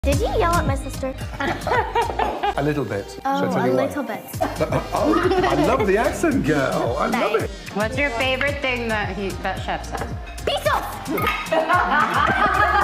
Did you yell at my sister? A little bit. Oh, a little bit. Oh, I love the accent, girl. I love it. What's your favorite thing that Chef says? Peace off!